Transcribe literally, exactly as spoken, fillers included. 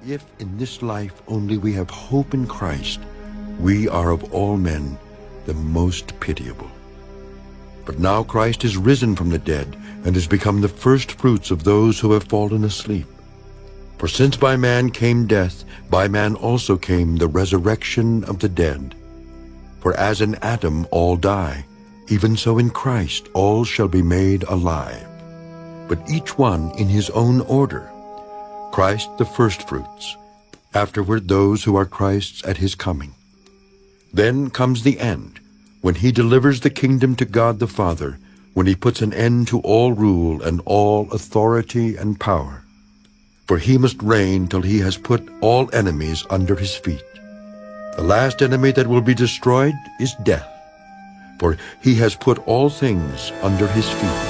If in this life only we have hope in Christ, we are of all men the most pitiable. But now Christ is risen from the dead and has become the first fruits of those who have fallen asleep. For since by man came death, by man also came the resurrection of the dead. For as in Adam all die, even so in Christ all shall be made alive, but each one in his own order. Christ the firstfruits, afterward those who are Christ's at his coming. Then comes the end, when he delivers the kingdom to God the Father, when he puts an end to all rule and all authority and power. For he must reign till he has put all enemies under his feet. The last enemy that will be destroyed is death, for he has put all things under his feet.